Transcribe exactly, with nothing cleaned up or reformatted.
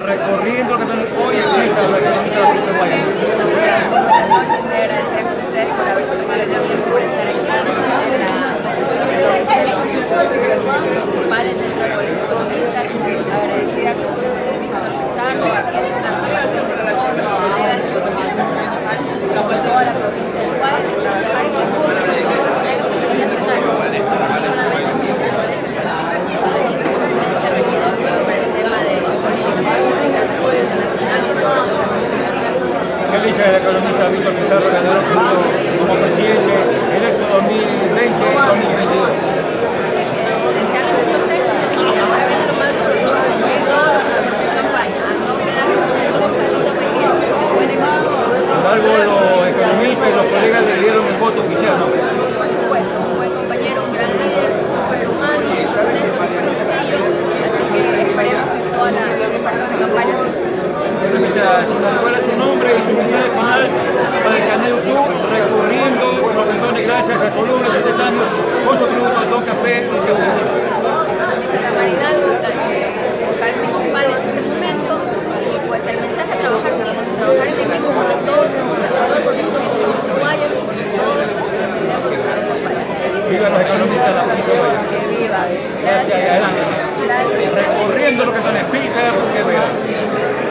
recorriendo que están hoy en esta economista de la provincia de Guayana. Buenas noches, voy a agradecer a ustedes por haberse tomado el tiempo por estar aquí en la principales de nuestra colegio economista, agradecida con Víctor Pizarro, aquí es una relación de todos los colegas economistas que trabajan por toda la provincia de Guayana y trabajar en conjunto con todos los colegas internacionales, porque no solamente somos el colegio economista, sino también somos intervenidos por el tema de políticas públicas del gobierno nacional y todo lo ¿Qué dice el economista Víctor Pizarro, ganador como presidente electo dos mil veinte dos mil veintidós? Desearle muchos éxitos y obviamente lo más duro es todo lo que se ofreció en campaña, a no quedarse con el salito pequeño, puede con Sin embargo, los economistas y los colegas le dieron el voto oficial, ¿no? por supuesto, un buen compañero, un gran líder, súper humano, súper honesto, súper sencillo, así que esperemos que toda la parte de campaña se ¿Cuál es su nombre y su mensaje final para el canal YouTube recorriendo los rincones gracias a Solubles y Tetanos con su producto Don Café y Café? Economista de la Maridal, vocal principal en este momento, y pues el mensaje es trabajar unidos, trabajar en equipo, porque todos somos Salvador, porque todos somos uruguayos, porque todos dependemos de la compañía. Viva los economistas de la provincia de Guayana. Que viva. Gracias y adelante. Gracias. Recorriendo lo que nos explica, porque vea.